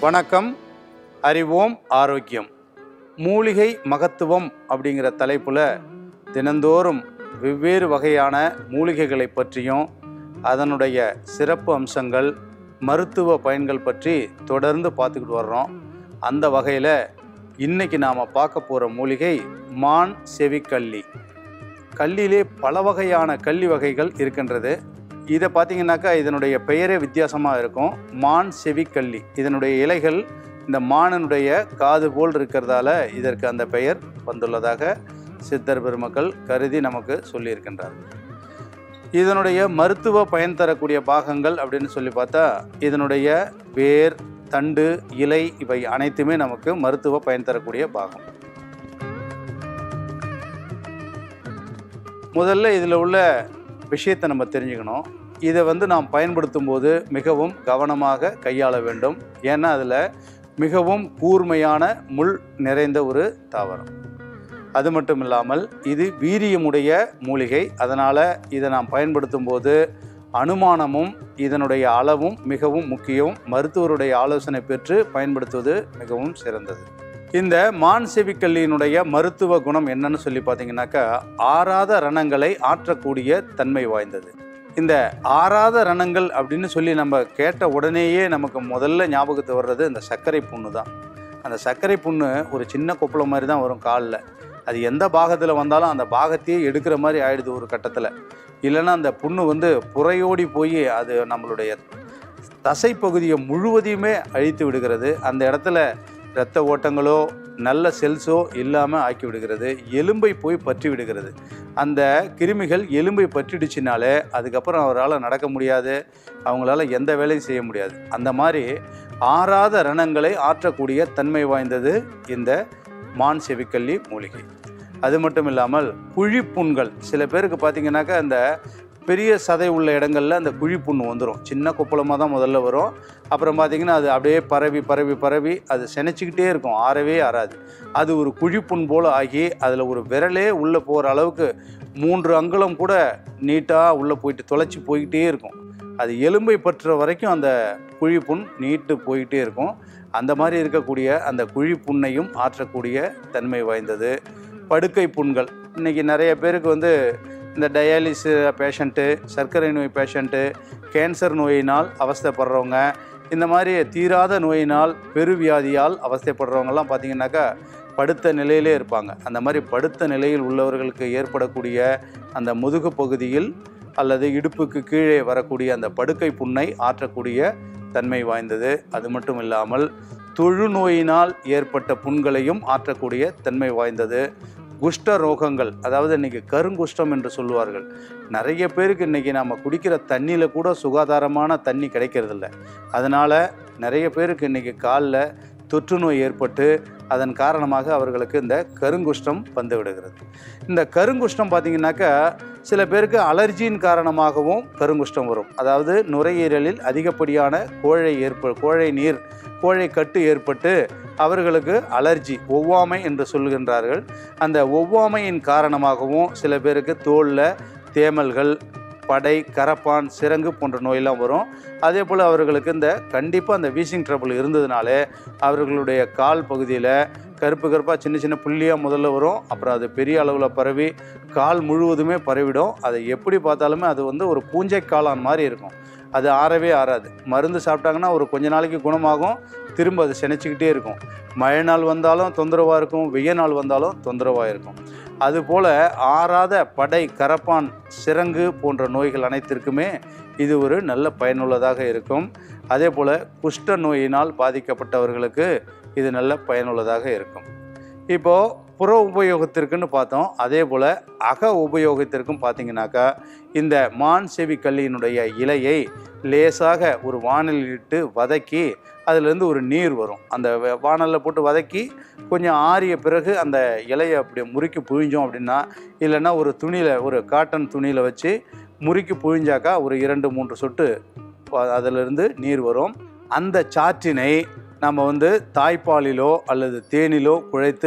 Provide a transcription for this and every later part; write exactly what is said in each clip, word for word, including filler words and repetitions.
வணக்கம். அறிவோம் ஆரோக்கியம். மூலிகை மகத்துவம் அப்படிங்கிற தலைப்பில் தினந்தோறும் வெவ்வேறு வகையான மூலிகைகளை பற்றியும் அதனுடைய சிறப்பு அம்சங்கள், மருத்துவ பயன்கள் பற்றி தொடர்ந்து பார்த்துக்கிட்டு வர்றோம். அந்த வகையில் இன்றைக்கி நாம் பார்க்க போகிற மூலிகை மான் செவிக்கல்லி. கல்லிலே பல வகையான கல்லி வகைகள் இருக்கின்றது. இதை பார்த்திங்கனாக்கா இதனுடைய பெயரே வித்தியாசமாக இருக்கும். மான் செவிக்கல்லி. இதனுடைய இலைகள் இந்த மானினுடைய காது போல் இருக்கிறதால இதற்கு அந்த பெயர் வந்துள்ளதாக சித்தர் பெருமக்கள் கருதி நமக்கு சொல்லியிருக்கின்றார்கள். இதனுடைய மருத்துவ பயன் தரக்கூடிய பாகங்கள் அப்படின்னு சொல்லி பார்த்தா இதனுடைய வேர், தண்டு, இலை இவை அனைத்துமே நமக்கு மருத்துவ பயன் தரக்கூடிய பாகம். முதல்ல இதில் உள்ள விஷயத்தை நம்ம தெரிஞ்சுக்கணும். இதை வந்து நாம் பயன்படுத்தும் போது மிகவும் கவனமாக கையாள வேண்டும். ஏன்னா அதில் மிகவும் கூர்மையான முள் நிறைந்த ஒரு தாவரம். அது மட்டும் இல்லாமல் இது வீரியமுடைய மூலிகை. அதனால் இதை நாம் பயன்படுத்தும் போது அனுமானமும் இதனுடைய அளவும் மிகவும் முக்கியம். மருத்துவருடைய ஆலோசனை பெற்று பயன்படுத்துவது மிகவும் சிறந்தது. இந்த மான் செவிக்கல்லியினுடைய மருத்துவ குணம் என்னன்னு சொல்லி பார்த்தீங்கன்னாக்கா ஆறாத ரணங்களை ஆற்றக்கூடிய தன்மை வாய்ந்தது. இந்த ஆறாத ரணங்கள் அப்படின்னு சொல்லி நம்ம கேட்ட உடனேயே நமக்கு முதல்ல ஞாபகத்து வர்றது இந்த சர்க்கரை புண்ணு தான். அந்த சர்க்கரை புண்ணு ஒரு சின்ன கொப்பளை மாதிரி தான் வரும் காலில். அது எந்த பாகத்தில் வந்தாலும் அந்த பாகத்தையே எடுக்கிற மாதிரி ஆயிடுது ஒரு கட்டத்தில். இல்லைன்னா அந்த புண்ணு வந்து புறையோடி போய் அது நம்மளுடைய தசை பகுதியை முழுவதையுமே அழித்து விடுகிறது. அந்த இடத்துல இரத்த ஓட்டங்களோ நல்ல செல்ஸோ இல்லாமல் ஆக்கி விடுகிறது. எலும்பை போய் பற்றி விடுகிறது. அந்த கிருமிகள் எலும்பை பற்றிடுச்சினாலே அதுக்கப்புறம் அவரால் நடக்க முடியாது, அவங்களால எந்த வேலையும் செய்ய முடியாது. அந்த மாதிரி ஆறாத ரணங்களை ஆற்றக்கூடிய தன்மை வாய்ந்தது இந்த மான் செவிக்கல்லி மூலிகை. அது மட்டும் இல்லாமல் குழிப்புண்கள், சில பேருக்கு பார்த்திங்கனாக்கா அந்த பெரிய சதை உள்ள இடங்களில் அந்த குழிப்புண்ணு வந்துடும். சின்ன கொப்பளமாக தான் முதல்ல வரும். அப்புறம் பார்த்திங்கன்னா அது அப்படியே பரவி பரவி பரவி அது செனைச்சிக்கிட்டே இருக்கும், ஆறவே ஆறாது. அது ஒரு குழிப்புண் போல் ஆகி அதில் ஒரு விரலே உள்ளே போகிற அளவுக்கு மூன்று அங்குலம் கூட நீட்டாக உள்ளே போயிட்டு தொலைச்சி போய்கிட்டே இருக்கும். அது எலும்பை பற்றுற வரைக்கும் அந்த குழிப்புண் நீட்டு போய்கிட்டே இருக்கும். அந்த மாதிரி இருக்கக்கூடிய அந்த குழிப்புண்ணையும் ஆற்றக்கூடிய தன்மை வாய்ந்தது. படுக்கை புண்கள், இன்றைக்கி நிறைய பேருக்கு வந்து இந்த டயாலிஸ் பேஷண்ட்டு, சர்க்கரை நோய் பேஷண்ட்டு, கேன்சர் நோயினால் அவஸ்தைப்படுறவங்க, இந்த மாதிரி தீராத நோயினால் பெருவியாதியால் அவஸ்தைப்படுறவங்கெல்லாம் பார்த்திங்கனாக்கா படுத்த நிலையிலே இருப்பாங்க. அந்த மாதிரி படுத்த நிலையில் உள்ளவர்களுக்கு ஏற்படக்கூடிய அந்த முதுகு பகுதியில் அல்லது இடுப்புக்கு கீழே வரக்கூடிய அந்த படுக்கை புண்ணை ஆற்றக்கூடிய தன்மை வாய்ந்தது. அது மட்டும் இல்லாமல் தொழுநோயினால் ஏற்பட்ட புண்களையும் ஆற்றக்கூடிய தன்மை வாய்ந்தது. குஷ்ட ரோகங்கள், அதாவது இன்றைக்கி கருங்குஷ்டம் என்று சொல்லுவார்கள். நிறைய பேருக்கு இன்றைக்கி நம்ம குடிக்கிற தண்ணியில் கூட சுகாதாரமான தண்ணி கிடைக்கிறதில்ல. அதனால் நிறைய பேருக்கு இன்றைக்கி காலில் தொற்று நோய் ஏற்பட்டு அதன் காரணமாக அவர்களுக்கு இந்த கருங்குஷ்டம் வந்து விடுகிறது. இந்த கருங்குஷ்டம் பார்த்திங்கனாக்கா சில பேருக்கு அலர்ஜியின் காரணமாகவும் கருங்குஷ்டம் வரும். அதாவது நுரையீரலில் அதிகப்படியான கோழை ஏற்ப கோழை நீர் கோழை கட்டு ஏற்பட்டு அவர்களுக்கு அலர்ஜி, ஒவ்வாமை என்று சொல்கின்றார்கள். அந்த ஒவ்வாமையின் காரணமாகவும் சில பேருக்கு தோலில் தேமல்கள், படை, கரப்பான், சிரங்கு போன்ற நோயெல்லாம் வரும். அதே போல் அவர்களுக்கு இந்த கண்டிப்பாக அந்த வீசிங் ட்ரபிள் இருந்ததுனாலே அவர்களுடைய கால் பகுதியில் கருப்பு கருப்பாக சின்ன சின்ன புள்ளியாக முதல்ல வரும். அப்புறம் அது பெரிய அளவில் பரவி கால் முழுவதுமே பரவிடும். அதை எப்படி பார்த்தாலுமே அது வந்து ஒரு பூஞ்சை காளான் மாதிரி இருக்கும். அது ஆறவே ஆறாது. மருந்து சாப்பிட்டாங்கன்னா ஒரு கொஞ்ச நாளைக்கு குணமாகும், திரும்ப அது செனைச்சிக்கிட்டே இருக்கும். மழை நாள் வந்தாலும் தொந்தரவாக இருக்கும், வெய்ய நாள் வந்தாலும் தொந்தரவாக இருக்கும். அதுபோல் ஆறாத படை, கரப்பான், சிரங்கு போன்ற நோய்கள் அனைத்திற்குமே இது ஒரு நல்ல பயனுள்ளதாக இருக்கும். அதே போல் குஷ்ட நோயினால் பாதிக்கப்பட்டவர்களுக்கு இது நல்ல பயனுள்ளதாக இருக்கும். இப்போது புற உபயோகத்திற்குன்னு பார்த்தோம். அதே போல் அக உபயோகத்திற்கும் பார்த்திங்கனாக்கா இந்த மான் செவிக்கல்லியினுடைய இலையை லேசாக ஒரு வாணலில் இட்டு வதக்கி அதிலேருந்து ஒரு நீர் வரும். அந்த வாணலில் போட்டு வதக்கி கொஞ்சம் ஆறிய பிறகு அந்த இலையை அப்படி முறுக்கி புழிஞ்சோம் அப்படின்னா, இல்லைன்னா ஒரு துணியில், ஒரு காட்டன் துணியில் வச்சு முறுக்கி புழிஞ்சாக்கா ஒரு இரண்டு மூன்று சொட்டு அதிலிருந்து நீர் வரும். அந்த சாற்றினை நம்ம வந்து தாய்ப்பாலிலோ அல்லது தேனிலோ குழைத்து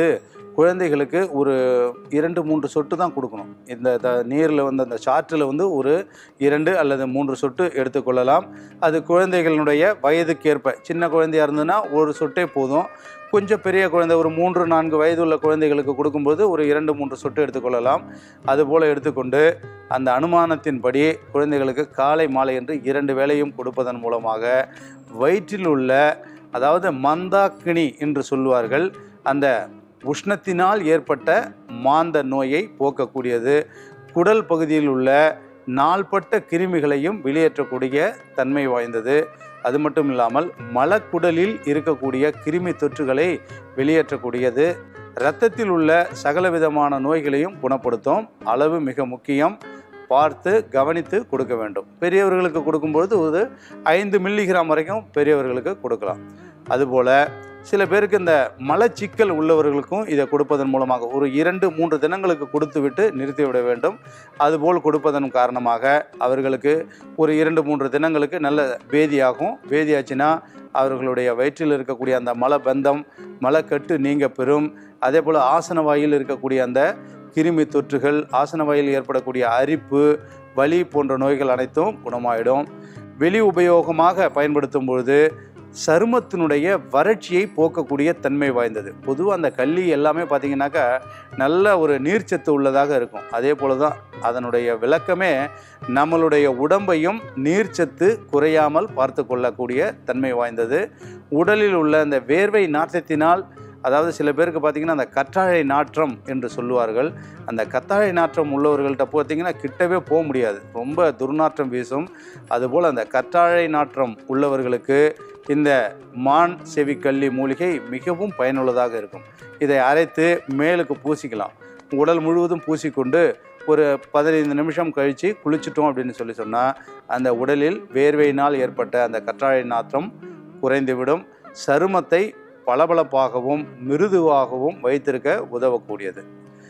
குழந்தைகளுக்கு ஒரு இரண்டு மூன்று சொட்டு தான் கொடுக்கணும். இந்த த நீரில் வந்து அந்த சாற்றில் வந்து ஒரு இரண்டு அல்லது மூன்று சொட்டு எடுத்துக்கொள்ளலாம். அது குழந்தைகளுடைய வயதுக்கேற்ப, சின்ன குழந்தையாக இருந்ததுன்னா ஒரு சொட்டே போதும். கொஞ்சம் பெரிய குழந்தை ஒரு மூன்று நான்கு வயது உள்ள குழந்தைகளுக்கு கொடுக்கும்போது ஒரு இரண்டு மூன்று சொட்டு எடுத்துக்கொள்ளலாம். அதுபோல் எடுத்துக்கொண்டு அந்த அனுமானத்தின்படி குழந்தைகளுக்கு காலை மாலை என்று இரண்டு வேளையும் கொடுப்பதன் மூலமாக வயிற்றில் உள்ள, அதாவது மந்தாக்கினி என்று சொல்லுவார்கள், அந்த உஷ்ணத்தினால் ஏற்பட்ட மாந்த நோயை போக்கக்கூடியது. குடல் பகுதியில் உள்ள நாள்பட்ட கிருமிகளையும் வெளியேற்றக்கூடிய தன்மை வாய்ந்தது. அது மட்டும் இல்லாமல் மலக்குடலில் இருக்கக்கூடிய கிருமி தொற்றுகளை வெளியேற்றக்கூடியது. இரத்தத்தில் உள்ள சகலவிதமான நோய்களையும் குணப்படுத்தும். அளவு மிக முக்கியம். பார்த்து கவனித்து கொடுக்க வேண்டும். பெரியவர்களுக்கு கொடுக்கும்பொழுது ஒரு ஐந்து மில்லிகிராம் வரைக்கும் பெரியவர்களுக்கு கொடுக்கலாம். அதுபோல் சில பேருக்கு இந்த மலச்சிக்கல் உள்ளவர்களுக்கும் இதை கொடுப்பதன் மூலமாக ஒரு இரண்டு மூன்று தினங்களுக்கு கொடுத்து விட்டு நிறுத்திவிட வேண்டும். அதுபோல் கொடுப்பதன் காரணமாக அவர்களுக்கு ஒரு இரண்டு மூன்று தினங்களுக்கு நல்ல பேதியாகும். பேதியாச்சுன்னா அவர்களுடைய வயிற்றில் இருக்கக்கூடிய அந்த மலபந்தம், மலக்கட்டு நீங்க பெறும். அதே போல் ஆசன வாயில் இருக்கக்கூடிய அந்த கிருமி தொற்றுகள், ஆசன வாயில் ஏற்படக்கூடிய அரிப்பு, வலி போன்ற நோய்கள் அனைத்தும் குணமாயிடும். வெளி உபயோகமாக பயன்படுத்தும் பொழுது சருமத்தினுடைய வறட்சியை போக்கக்கூடிய தன்மை வாய்ந்தது. பொதுவாக அந்த கள்ளி எல்லாமே பார்த்திங்கனாக்கா நல்ல ஒரு நீர்ச்சத்து உள்ளதாக இருக்கும். அதே போல தான் அதனுடைய விளக்கமே நம்மளுடைய உடம்பையும் நீர்ச்சத்து குறையாமல் பார்த்து கொள்ளக்கூடிய தன்மை வாய்ந்தது. உடலில் உள்ள அந்த வேர்வை நாற்றத்தினால், அதாவது சில பேருக்கு பார்த்திங்கன்னா அந்த கற்றாழை நாற்றம் என்று சொல்லுவார்கள். அந்த கற்றாழை நாற்றம் உள்ளவர்கள்ட்ட பார்த்திங்கன்னா கிட்டவே போக முடியாது, ரொம்ப துர்நாற்றம் வீசும். அதுபோல் அந்த கற்றாழை நாற்றம் உள்ளவர்களுக்கு இந்த மான் செவிக்கல்லி மூலிகை மிகவும் பயனுள்ளதாக இருக்கும். இதை அரைத்து மேலுக்கு பூசிக்கலாம். உடல் முழுவதும் பூசிக்கொண்டு ஒரு பதினைந்து நிமிஷம் கழித்து குளிச்சிட்டோம் அப்படின்னு சொல்லி சொன்னால் அந்த உடலில் வேர்வையினால் ஏற்பட்ட அந்த கற்றாழை நாற்றம் குறைந்துவிடும். சருமத்தை பளபளப்பாகவும் மிருதுவாகவும் வைத்திருக்க உதவக்கூடியது.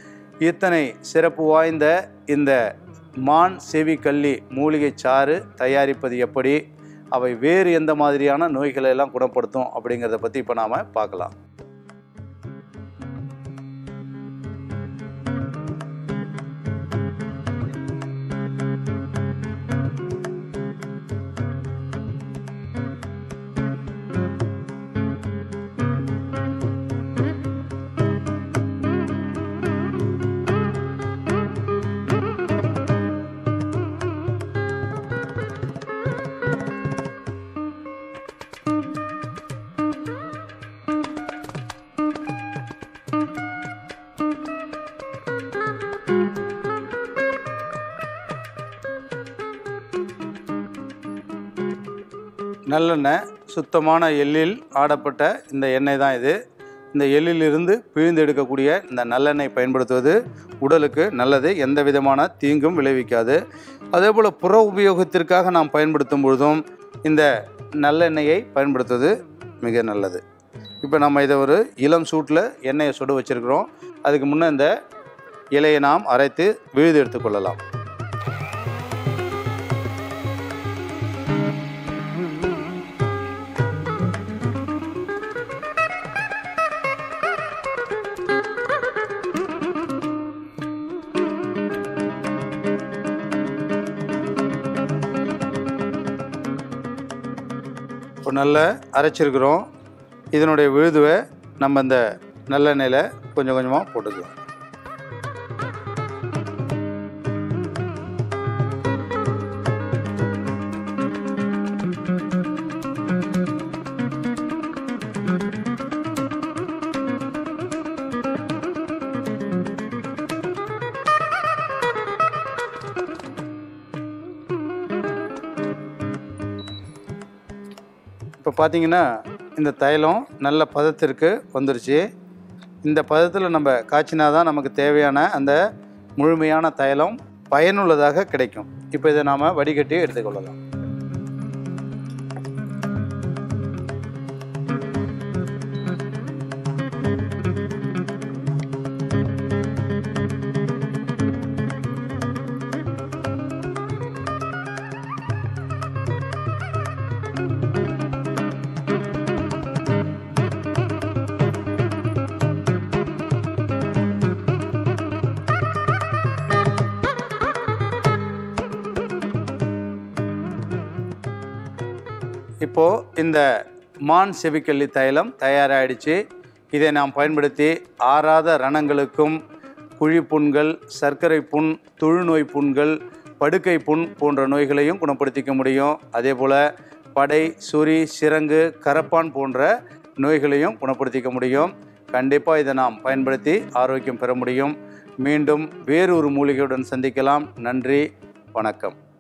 இத்தனை சிறப்பு வாய்ந்த இந்த மான் செவிக்கல்லி மூலிகை சாறு தயாரிப்பது எப்படி, அவை வேறு எந்த மாதிரியான நோய்களை எல்லாம் குணப்படுத்தும் அப்படிங்கிறத பற்றி இப்போ நாம் பார்க்கலாம். நல்லெண்ணெய், சுத்தமான எள்ளில் ஆடப்பட்ட இந்த எண்ணெய் தான் இது. இந்த எள்ளிலிருந்து பிழிந்து எடுக்கக்கூடிய இந்த நல்லெண்ணெய் பயன்படுத்துவது உடலுக்கு நல்லது, எந்த விதமான தீங்கும் விளைவிக்காது. அதே போல் புற உபயோகத்திற்காக நாம் பயன்படுத்தும் பொழுதும் இந்த நல்லெண்ணெயை பயன்படுத்துவது மிக நல்லது. இப்போ நம்ம இதை ஒரு இளம் சூட்டில் எண்ணெயை சுட வச்சுருக்கிறோம். அதுக்கு முன்னே இந்த இலையை நாம் அரைத்து விழுது எடுத்துக்கொள்ளலாம். இப்போ நல்லா அரைச்சிருக்கிறோம். இதனுடைய விழுதுவை நம்ம இந்த நல்லெண்ணெயில் கொஞ்சம் கொஞ்சமாக போட்டுக்கலாம். இப்போ பார்த்தீங்கன்னா இந்த தைலம் நல்ல பதத்திற்கு வந்துருச்சு. இந்த பதத்தில் நம்ம காய்ச்சினா தான் நமக்கு தேவையான அந்த முழுமையான தைலம் பயனுள்ளதாக கிடைக்கும். இப்போ இதை நாம் வடிகட்டி எடுத்துக்கொள்ளலாம். இப்போது இந்த மான் செவிக்கல்லி தைலம் தயாராகிடுச்சு. இதை நாம் பயன்படுத்தி ஆறாத ரணங்களுக்கும், குழிப்புண்கள், சர்க்கரை புண், தொழுநோய் புண்கள், படுக்கை புண் போன்ற நோய்களையும் குணப்படுத்திக்க முடியும். அதே போல் படை, சொறி, சிரங்கு, கரப்பான் போன்ற நோய்களையும் குணப்படுத்திக்க முடியும். கண்டிப்பாக இதை நாம் பயன்படுத்தி ஆரோக்கியம் பெற முடியும். மீண்டும் வேறொரு மூலிகையுடன் சந்திக்கலாம். நன்றி, வணக்கம்.